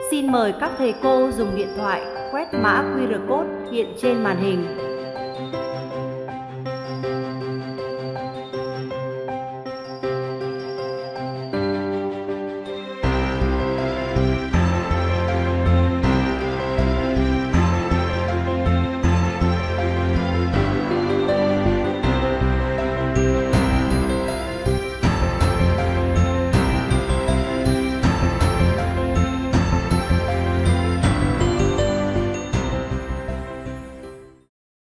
Xin mời các thầy cô dùng điện thoại quét mã QR code hiện trên màn hình.